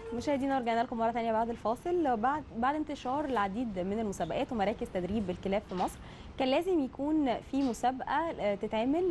مشاهدينا رجعنا لكم مرة ثانية بعد الفاصل. بعد انتشار العديد من المسابقات ومراكز تدريب الكلاب في مصر، كان لازم يكون في مسابقة تتعمل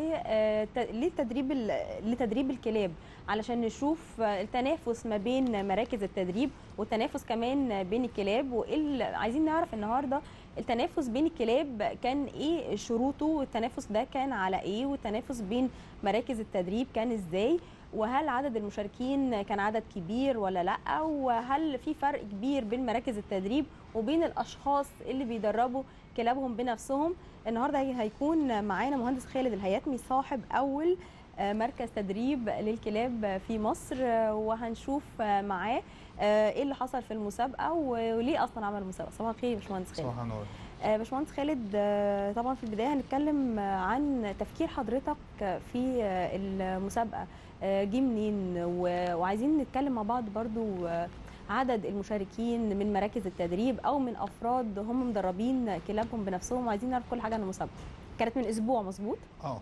لتدريب الكلاب، علشان نشوف التنافس ما بين مراكز التدريب والتنافس كمان بين الكلاب. عايزين نعرف النهارده التنافس بين الكلاب كان ايه شروطه، والتنافس ده كان على ايه، والتنافس بين مراكز التدريب كان ازاي، وهل عدد المشاركين كان عدد كبير ولا لا، وهل في فرق كبير بين مراكز التدريب وبين الاشخاص اللي بيدربوا كلابهم بنفسهم. النهارده هيكون معانا مهندس خالد الهياتمي، صاحب اول مركز تدريب للكلاب في مصر، وهنشوف معاه ايه اللي حصل في المسابقه وليه اصلا عمل المسابقه. صباح الخير يا باشمهندس خالد. صباح النور. باشمهندس خالد، طبعا في البدايه هنتكلم عن تفكير حضرتك في المسابقه، جه منين، وعايزين نتكلم مع بعض برضو عدد المشاركين من مراكز التدريب او من افراد هم مدربين كلابهم بنفسهم، وعايزين نعرف كل حاجه عن المسابقه. كانت من اسبوع مظبوط؟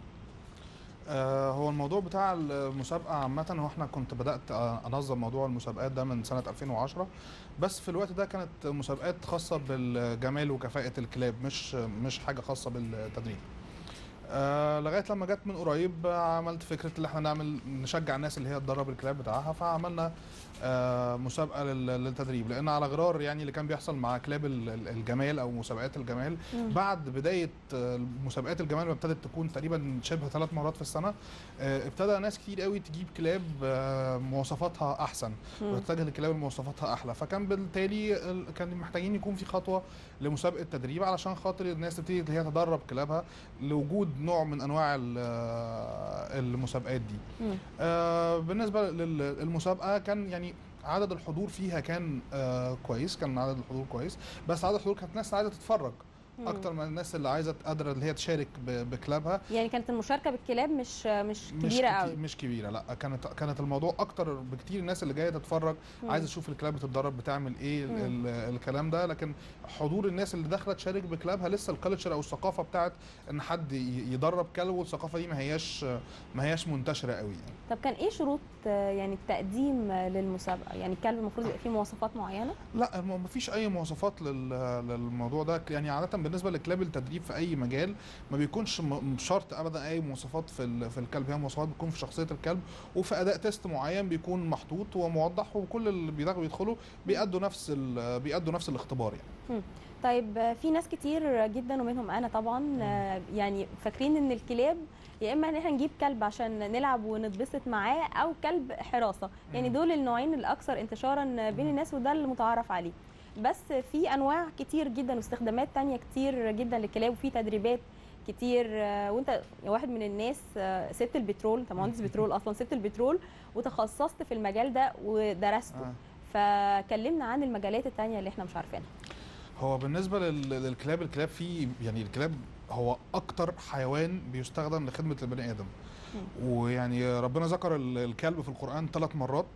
هو الموضوع بتاع المسابقة عامة، هو احنا كنت بدأت أنظم موضوع المسابقات ده من سنة 2010، بس في الوقت ده كانت مسابقات خاصة بالجمال وكفاءة الكلاب، مش حاجة خاصة بالتدريب. لغايه لما جت من قريب عملت فكره اللي احنا نشجع الناس اللي هي تدرب الكلاب بتاعها، فعملنا مسابقه للتدريب، لان على غرار يعني اللي كان بيحصل مع كلاب الجمال او مسابقات الجمال، بعد بدايه مسابقات الجمال ما ابتدت تكون تقريبا شبه 3 مرات في السنه، ابتدى ناس كتير قوي تجيب كلاب مواصفاتها احسن وتتجه لكلاب مواصفاتها احلى، فكان بالتالي كان محتاجين يكون في خطوه لمسابقه تدريب علشان خاطر الناس تبتدي اللي هي تدرب كلابها لوجود نوع من انواع المسابقات دي. بالنسبه للمسابقه كان يعني عدد الحضور فيها كان كويس، كان عدد الحضور كويس، بس عدد الحضور كانت ناس عايزه تتفرج اكتر من الناس اللي عايزه قادره اللي هي تشارك بكلابها. يعني كانت المشاركه بالكلاب مش كبيره قوي؟ مش كبيره، لا، كانت الموضوع اكتر بكتير، الناس اللي جايه تتفرج عايزه تشوف الكلاب بتتدرب بتعمل ايه الكلام ده، لكن حضور الناس اللي داخله تشارك بكلابها لسه الكالتشر او الثقافه بتاعت ان حد يدرب كلب، والثقافه دي ما هياش منتشره قوي يعني. طب كان ايه شروط يعني التقديم للمسابقه؟ يعني الكلب المفروض يبقى فيه مواصفات معينه؟ لا، ما فيش اي مواصفات للموضوع ده، يعني عاده بالنسبه لكلاب التدريب في اي مجال ما بيكونش شرط ابدا اي مواصفات في الكلب، هي مواصفات بتكون في شخصيه الكلب وفي اداء تيست معين بيكون محطوط وموضح، وكل اللي بيدخلوا بيأدوا نفس الاختبار يعني. طيب، في ناس كتير جدا ومنهم انا طبعا يعني فاكرين ان الكلاب يا اما ان احنا نجيب كلب عشان نلعب ونتبسط معاه، او كلب حراسه، يعني دول النوعين الاكثر انتشارا بين الناس، وده اللي متعارف عليه. بس في انواع كتير جدا واستخدامات تانية كتير جدا للكلاب، وفي تدريبات كتير. وانت واحد من الناس سبت البترول، انت مهندس بترول اصلا، سبت البترول وتخصصت في المجال ده ودرسته. فكلمنا عن المجالات التانية اللي احنا مش عارفينها. هو بالنسبه للكلاب، الكلاب فيه يعني الكلاب هو اكتر حيوان بيستخدم لخدمه البني ادم، ويعني ربنا ذكر الكلب في القران 3 مرات،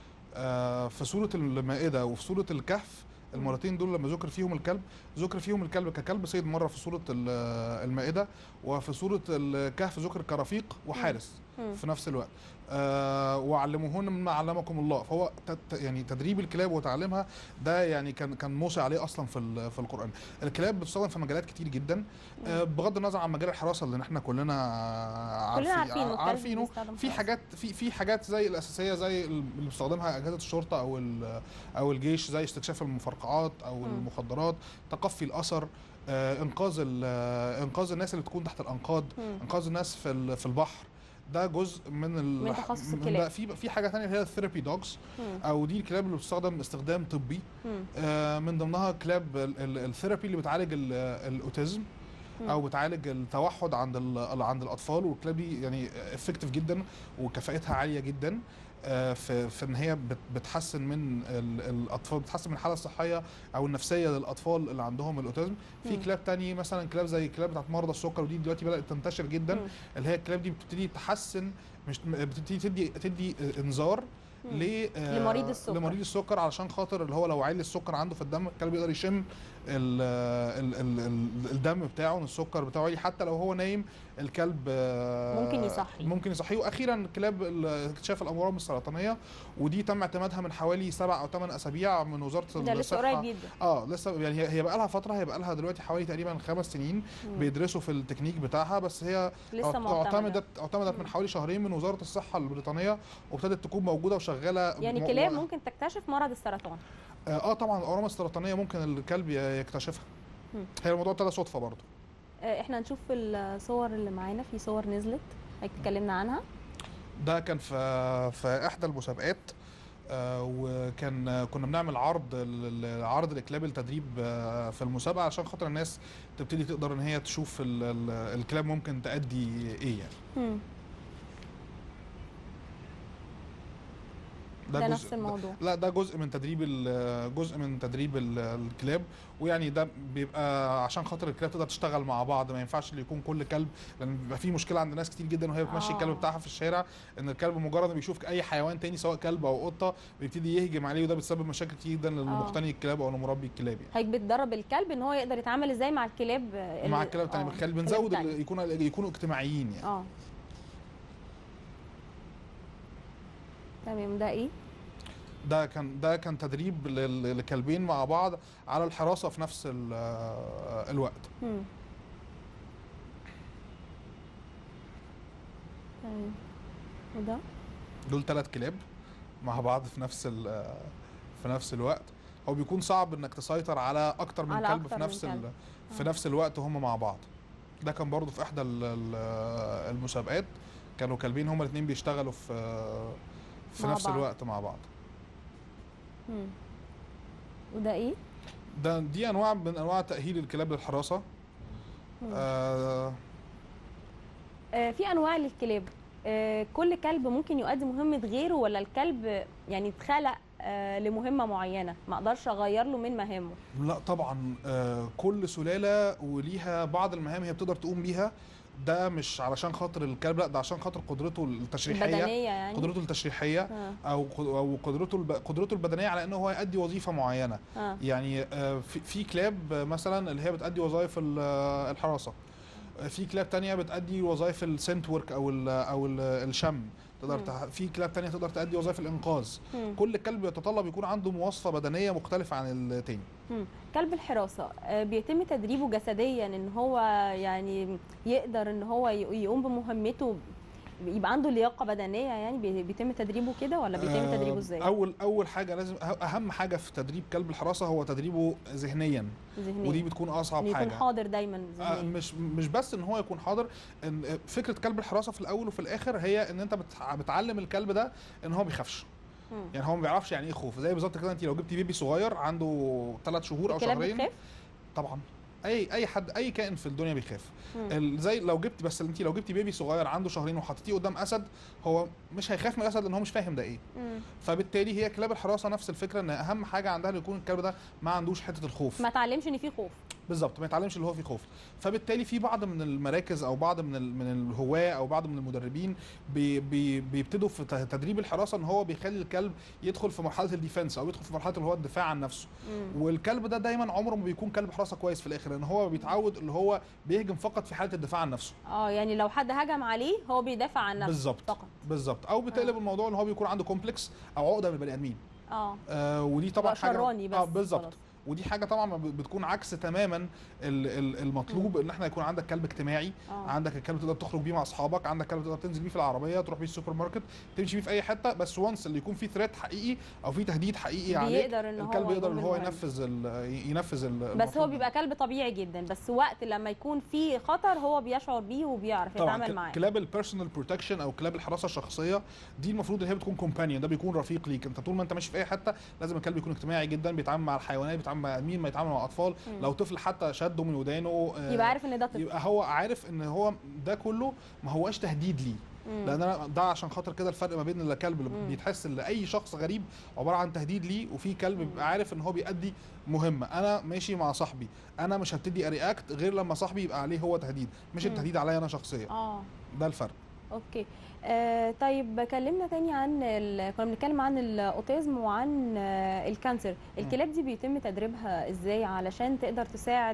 في سوره المائده وفي سوره الكهف. المرتين دول لما ذكر فيهم الكلب ككلب صيد، مره في سوره المائده، وفي سوره الكهف ذكر كرفيق وحارس في نفس الوقت. وعلموهن مما علمكم الله، فهو يعني تدريب الكلاب وتعليمها ده يعني كان موصي عليه اصلا في القران. الكلاب بتستخدم في مجالات كتير جدا، بغض النظر عن مجال الحراسه اللي احنا كلنا عارفينه. في حاجات زي الاساسيه، زي اللي بتستخدمها اجهزه الشرطه او الجيش، زي استكشاف المفرقعات او المخدرات، تقفي الاثر، انقاذ الناس اللي تكون تحت الانقاض، انقاذ الناس في البحر. ده جزء من تخصص الكلاب. في حاجه ثانيه اللي هي الثيرابي دوجز، او دي الكلاب اللي بتستخدم استخدام طبي، من ضمنها كلاب الثيرابي اللي بتعالج الاوتيزم او بتعالج التوحد عند الاطفال، والكلاب دي يعني افكتيف جدا وكفاءتها عاليه جدا في ان هي بتحسن من الاطفال، بتحسن من الحاله الصحيه او النفسيه للاطفال اللي عندهم الاوتيزم. في كلاب تاني مثلا كلاب زي الكلاب بتاعت مرضى السكر، ودي دلوقتي بدات تنتشر جدا، اللي هي الكلاب دي بتبتدي تحسن، مش بتبتدي تدي انذار لمريض السكر علشان خاطر اللي هو لو عالي السكر عنده في الدم، الكلب يقدر يشم الدم بتاعه، السكر بتاعه عالي، حتى لو هو نايم الكلب ممكن يصحيه. واخيرا كلاب اكتشاف الامراض السرطانيه، ودي تم اعتمادها من حوالي 7 أو 8 اسابيع من وزاره الصحه. ده لسه قريب جدا. لسه يعني هي بقى لها فتره، هي بقى لها دلوقتي حوالي تقريبا 5 سنين بيدرسوا في التكنيك بتاعها، بس هي لسه اعتمدت من حوالي شهرين من وزاره الصحه البريطانيه، وابتدت تكون موجوده وشغاله. يعني كلاب ممكن تكتشف مرض السرطان؟ طبعا الاورام السرطانيه ممكن الكلب يكتشفها. هي الموضوع ابتدى صدفه برضه. احنا نشوف الصور اللي معانا، في صور نزلت اتكلمنا عنها. ده كان في احدى المسابقات، كنا بنعمل عرض لكلاب التدريب في المسابقه، عشان خاطر الناس تبتدي تقدر ان هي تشوف الكلاب ممكن تأدي ايه يعني. ده نفس الموضوع. لا، ده جزء من تدريب الكلاب، ويعني ده بيبقى عشان خاطر الكلاب تقدر تشتغل مع بعض. ما ينفعش اللي يكون كل كلب، لان بيبقى في مشكله عند ناس كتير جدا وهي بتمشي الكلب بتاعها في الشارع، ان الكلب مجرد ما بيشوف اي حيوان تاني سواء كلب او قطه بيبتدي يهجم عليه، وده بتسبب مشاكل كتير جدا للمقتني الكلاب او لمربي الكلاب يعني. هيك بتدرب الكلب ان هو يقدر يتعامل ازاي مع الكلاب التانية. بنزود يكونوا اجتماعيين يعني. تمام. ده ايه؟ ده كان تدريب لكلبين مع بعض على الحراسه في نفس الوقت. تمام. وده دول 3 كلاب مع بعض في نفس الوقت. هو بيكون صعب انك تسيطر على اكتر من كلب في نفس الوقت وهم مع بعض. ده كان برضو في احدى المسابقات، كانوا كلبين هما الاثنين بيشتغلوا في نفس الوقت مع بعض. وده ايه؟ دي انواع من انواع تأهيل الكلاب للحراسة. في انواع للكلاب، كل كلب ممكن يؤدي مهمة غيره، ولا الكلب يعني اتخلق لمهمة معينة ما اقدرش اغير له من مهامه؟ لا طبعا، كل سلالة وليها بعض المهام هي بتقدر تقوم بيها. ده مش علشان خاطر الكلب، لا، ده عشان خاطر قدرته التشريحيه البدنيه يعني. قدرته التشريحيه او قدرته البدنيه على انه هو يؤدي وظيفه معينه. يعني في كلاب مثلا اللي هي بتؤدي وظائف الحراسه، في كلاب تانية بتأدي وظائف السنت ورك او الشم، في كلاب تانية تقدر تأدي وظائف الإنقاذ. كل كلب يتطلب يكون عنده مواصفة بدنية مختلفة عن التاني. كلب الحراسة بيتم تدريبه جسديا ان هو يعني يقدر ان هو يقوم بمهمته، يبقى عنده لياقة بدنية يعني، بيتم تدريبه كده ولا بيتم تدريبه ازاي؟ اول حاجة لازم، اهم حاجة في تدريب كلب الحراسة هو تدريبه ذهنيا. ودي بتكون اصعب حاجة، يكون حاضر دايما ذهنيا. مش بس ان هو يكون حاضر. إن فكرة كلب الحراسة في الاول وفي الاخر هي ان انت بتعلم الكلب ده ان هو ما بيخافش. يعني هو ما بيعرفش يعني ايه خوف. زي بالظبط كده، انت لو جبتي بيبي صغير عنده 3 شهور او شهرين، بتخاف؟ طبعا اي حد، اي كائن في الدنيا بيخاف. زي لو جبتي بيبي صغير عنده شهرين وحطيتيه قدام اسد، هو مش هيخاف من الاسد لان هو مش فاهم ده ايه. فبالتالي هي كلاب الحراسه نفس الفكره، ان اهم حاجه عندها يكون الكلب ده ما عندوش حته الخوف، ما اتعلمش ان في خوف. بالظبط، ما يتعلمش اللي هو فيه خوف. فبالتالي في بعض من المراكز او بعض من الهواه او بعض من المدربين بيبتدوا في تدريب الحراسه ان هو بيخلي الكلب يدخل في مرحله الديفنس او يدخل في مرحله اللي هو الدفاع عن نفسه. والكلب ده دايما عمره ما بيكون كلب حراسه كويس في الاخر، لان هو بيتعود اللي هو بيهجم فقط في حاله الدفاع عن نفسه. يعني لو حد هجم عليه هو بيدافع عن نفسه بالظبط. او بتقلب الموضوع ان هو بيكون عنده كومبلكس او عقده من البني ادمين. ودي طبعا حاجه بالظبط. ودي حاجه طبعا بتكون عكس تماما المطلوب. ان احنا يكون عندك كلب اجتماعي، عندك الكلب تقدر تخرج بيه مع اصحابك، عندك كلب تقدر تنزل بيه في العربيه، تروح بيه السوبر ماركت، تمشي بيه في اي حته. بس وانس اللي يكون فيه ثريت حقيقي او فيه تهديد حقيقي عليك، الكلب يقدر ان هو ينفذ بس هو بيبقى كلب طبيعي جدا، بس وقت لما يكون فيه خطر هو بيشعر بيه وبيعرف يتعامل معاه. كلاب البيرسونال بروتكشن او كلاب الحراسه الشخصيه دي المفروض ان هي بتكون كومبانيون، ده بيكون رفيق ليك. انت طول ما انت ماشي في اي حته لازم الكلب يكون اجتماعي جدا، بيتعامل مع الحيوانات، بيتعامل مع ادمين، ما يتعامل مع اطفال. لو طفل حتى شده من ودانه يبقى عارف ان ده طفل، يبقى هو عارف ان هو ده كله ما هوش تهديد ليه. لان انا ده عشان خاطر كده الفرق ما بين الكلب اللي بيتحس ان اي شخص غريب عباره عن تهديد ليه، وفي كلب بيبقى عارف ان هو بيأدي مهمه. انا ماشي مع صاحبي، انا مش هبتدي ارياكت غير لما صاحبي يبقى عليه هو تهديد، مش التهديد عليا انا شخصيا. ده الفرق. اوكي. طيب كلمنا تاني عن كنا بنتكلم عن الاوتيزم وعن الكانسر. الكلاب دي بيتم تدريبها ازاي علشان تقدر تساعد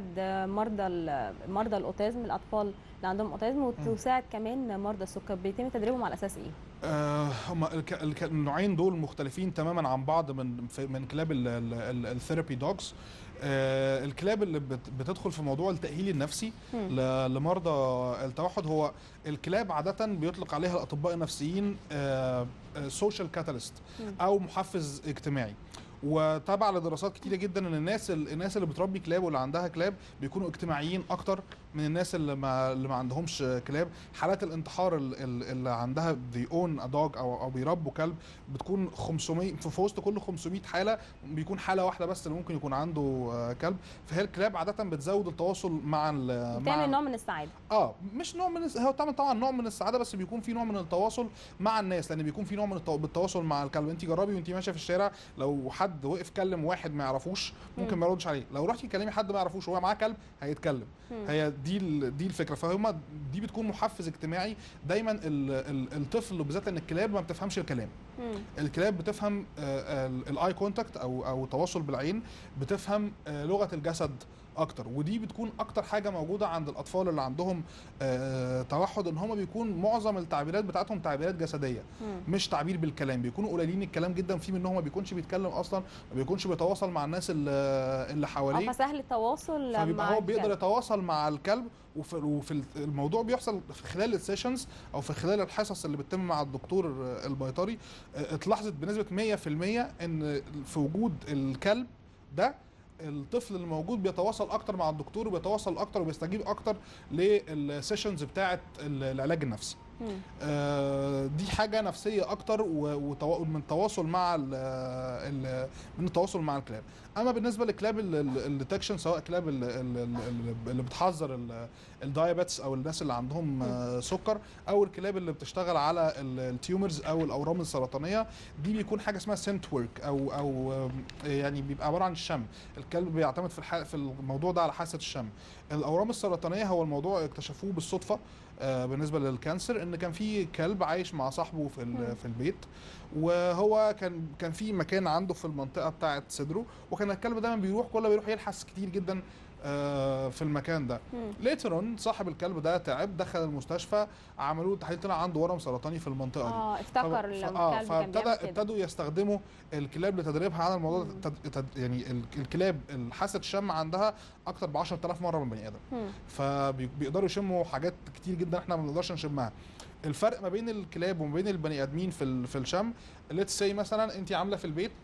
مرضى الاوتيزم، الاطفال اللي عندهم اوتيزم، وتساعد كمان مرضى السكر؟ بيتم تدريبهم على اساس ايه؟ هم النوعين دول مختلفين تماما عن بعض من كلاب الثيرابي دوجز. الكلاب اللي بتدخل في موضوع التأهيل النفسي لمرضى التوحد، هو الكلاب عادة بيطلق عليها الأطباء النفسيين سوشيال كاتاليست أو محفز اجتماعي. وتابع لدراسات كتيره جدا ان الناس اللي بتربي كلاب واللي عندها كلاب بيكونوا اجتماعيين اكتر من الناس اللي ما عندهمش كلاب. حالات الانتحار اللي عندها they own a dog او بيربوا كلب بتكون 500 في وسط كل 500 حاله بيكون حاله واحده بس اللي ممكن يكون عنده كلب. فهي الكلاب عاده بتزود التواصل بتعمل نوع من السعاده. مش نوع من هو بتعمل طبعا نوع من السعاده، بس بيكون في نوع من التواصل مع الناس، لان بيكون في نوع من بالتواصل مع الكلب. انت جربي وانت ماشيه في الشارع، لو حد وقف كلم واحد ما يعرفوش ممكن ما يردش عليه، لو رحتي تكلمي حد ما يعرفوش وهو معاه كلب هيتكلم. هي دي الفكره. فهم دي بتكون محفز اجتماعي دايما. الطفل بالذات، ان الكلاب ما بتفهمش الكلام. الكلاب بتفهم الاي كونتاكت او التواصل بالعين، بتفهم لغه الجسد اكتر. ودي بتكون اكتر حاجه موجوده عند الاطفال اللي عندهم توحد، ان هم بيكون معظم التعبيرات بتاعتهم تعبيرات جسديه مش تعبير بالكلام. بيكونوا قليلين الكلام جدا، في منهم ما بيكونش بيتكلم اصلا، ما بيكونش بيتواصل مع الناس اللي حواليه. فسهل التواصل فبيبقى هو بيقدر يتواصل مع الكلب. وفي الموضوع بيحصل في خلال السيشنز او في خلال الحصص اللي بتتم مع الدكتور البيطري. اتلاحظت بنسبه 100% ان في وجود الكلب ده الطفل اللي موجود بيتواصل اكتر مع الدكتور، وبيتواصل اكتر وبيستجيب اكتر للسيشنز بتاعه العلاج النفسي. دي حاجه نفسيه اكتر ومن التواصل مع من التواصل مع الكلاب. اما بالنسبه لكلاب الديتكشن، سواء كلاب اللي بتحذر الدايابيتس او الناس اللي عندهم سكر، او الكلاب اللي بتشتغل على التيومرز او الاورام السرطانيه، دي بيكون حاجه اسمها سنت ورك او يعني بيبقى عباره عن الشم. الكلب بيعتمد في الموضوع ده على حاسه الشم. الاورام السرطانيه هو الموضوع اكتشفوه بالصدفه بالنسبه للكانسر، ان كان في كلب عايش مع صاحبه في البيت، وهو كان في مكان عنده في المنطقه بتاعه صدره، وكان الكلب دايما كل ما بيروح يلحس كتير جدا في المكان ده. ليترون صاحب الكلب ده تعب، دخل المستشفى، عملوا تحليل طلع عنده ورم سرطاني في المنطقه دي. افتكر الكلب فابتدوا يستخدموا الكلاب لتدريبها على الموضوع ده. يعني الكلاب حاسه الشم عندها اكتر ب 10000 مره من البني ادم، فبيقدروا يشموا حاجات كتير جدا احنا ما بنقدرش نشمها. الفرق ما بين الكلاب وما بين البني ادمين في الشم، ليتس سي مثلا انت عامله في البيت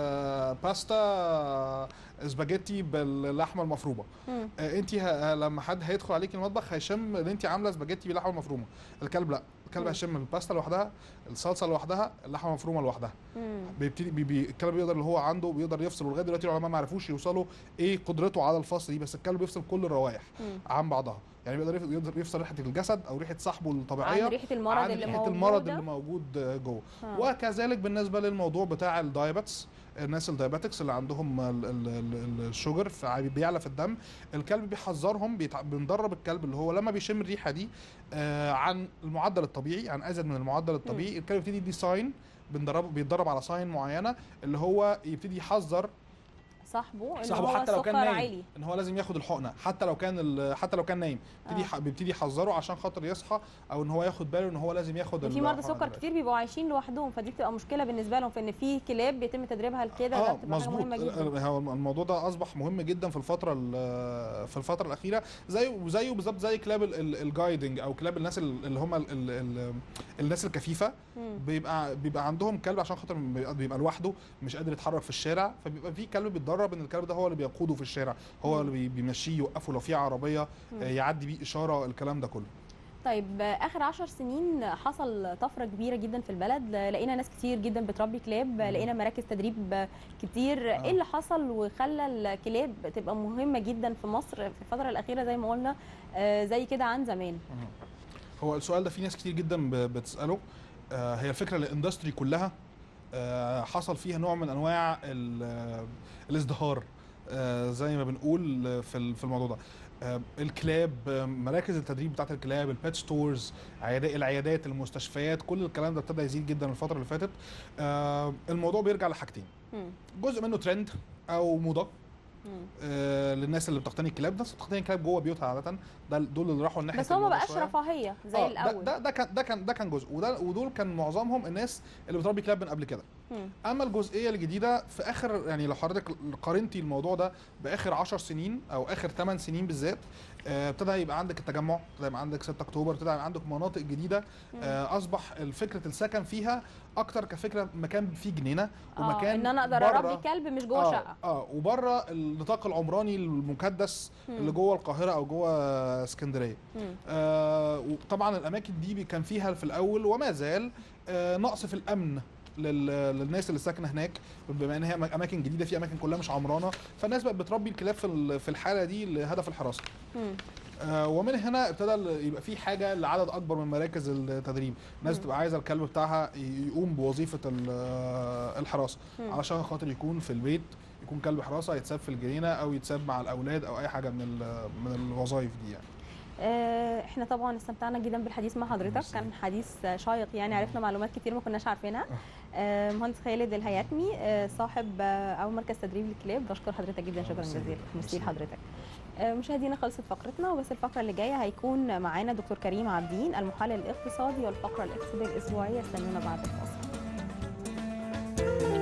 باستا سباجيتي باللحمه المفرومه. انت لما حد هيدخل عليك المطبخ هيشم ان انت عامله سباجيتي باللحمه المفرومه. الكلب لا، الكلب هيشم الباستا لوحدها، الصلصه لوحدها، اللحمه المفرومه لوحدها. بيبتدي الكلب بيقدر اللي هو عنده بيقدر يفصل. ولغايه دلوقتي العلماء ما عرفوش يوصلوا ايه قدرته على الفصل دي، بس الكلب بيفصل كل الروائح عن بعضها. يعني بيقدر يفصل ريحه الجسد او ريحه صاحبه الطبيعيه عن ريحه المرض اللي موجود جوه. وكذلك بالنسبه للموضوع بتاع الدايابيتس، الناس الدايابيتكس اللي عندهم الشوجر بيعلى في الدم، الكلب بيحذرهم. بندرب الكلب اللي هو لما بيشم الريحه دي عن المعدل الطبيعي، عن ازيد من المعدل الطبيعي، الكلب يبتدي يدي ساين. بيتدرب على ساين معينه اللي هو يبتدي يحذر صاحبه حتى لو كان نايم ان هو لازم ياخد الحقنه، حتى لو كان نايم بيبتدي يحذره عشان خاطر يصحى، او ان هو ياخد باله ان هو لازم ياخد. في مرضى سكر كتير بيبقوا عايشين لوحدهم، فدي بتبقى مشكله بالنسبه لهم، في ان في كلاب بيتم تدريبها لكده. ده بتبقى حاجه مهمه جدا. هو الموضوع ده اصبح مهم جدا في الفتره الاخيره، زيه بالظبط زي كلاب الجايدنج او كلاب الناس اللي هم الناس الكفيفه. بيبقى عندهم كلب عشان خاطر بيبقى لوحده مش قادر يتحرك في الشارع، فبيبقى في كلب بيتدرب ان الكلب ده هو اللي بيقوده في الشارع، هو اللي بيمشيه، يوقفه لو في عربيه، يعدي بيه اشاره، الكلام ده كله. طيب اخر 10 سنين حصل طفره كبيره جدا في البلد، لقينا ناس كتير جدا بتربي كلاب، لقينا مراكز تدريب كتير. ايه اللي حصل وخلى الكلاب تبقى مهمه جدا في مصر في الفتره الاخيره زي ما قلنا زي كده عن زمان؟ هو السؤال ده في ناس كتير جدا بتساله. هي الفكره الاندستري كلها حصل فيها نوع من انواع الازدهار زي ما بنقول في الموضوع ده. الكلاب، مراكز التدريب بتاعت الكلاب، البيت ستورز، العيادات، المستشفيات، كل الكلام ده ابتدى يزيد جدا الفتره اللي فاتت. الموضوع بيرجع لحاجتين، جزء منه ترند او موضه للناس اللي بتقتني الكلاب، ناس بتقتني الكلاب جوه بيوتها عاده، دول اللي راحوا الناحيه بس هو ما بقاش رفاهيه زي الاول. ده كان جزء، ودول كان معظمهم الناس اللي بتربي كلاب من قبل كده. اما الجزئيه الجديده في اخر، يعني لو حضرتك قارنتي الموضوع ده باخر 10 سنين او اخر 8 سنين بالذات، ابتدى يبقى عندك التجمع، ابتدى يبقى عندك 6 اكتوبر، ابتدى يبقى عندك مناطق جديده اصبح فكره السكن فيها اكتر كفكره مكان فيه جنينه، ومكان ان انا اقدر اربي كلب مش جوه شقه، وبره النطاق العمراني المكدس اللي جوه القاهره او جوه اسكندريه. وطبعا الاماكن دي كان فيها في الاول وما زال نقص في الامن للناس اللي ساكنه هناك، بما ان هي اماكن جديده، في اماكن كلها مش عمرانه، فالناس بقت بتربي الكلاب في الحاله دي لهدف الحراسه. ومن هنا ابتدى يبقى في حاجه لعدد اكبر من مراكز التدريب، الناس بتبقى عايزه الكلب بتاعها يقوم بوظيفه الحراسه، علشان خاطر يكون في البيت، يكون كلب حراسه يتساب في الجنينه او يتساب مع الاولاد او اي حاجه من الوظائف دي يعني. احنا طبعا استمتعنا جدا بالحديث مع حضرتك، كان حديث شيق يعني، عرفنا معلومات كتير ما كناش عارفينها. مهندس خالد الهياتمي صاحب اول مركز تدريب للكلاب، بشكر حضرتك جدا، شكرا جزيلا. ميرسي لحضرتك. مشاهدينا خلصت فقرتنا، وبس الفقره اللي جايه هيكون معانا دكتور كريم عابدين المحلل الاقتصادي والفقره الاقتصاديه الاسبوعيه، استنونا بعد الفاصل.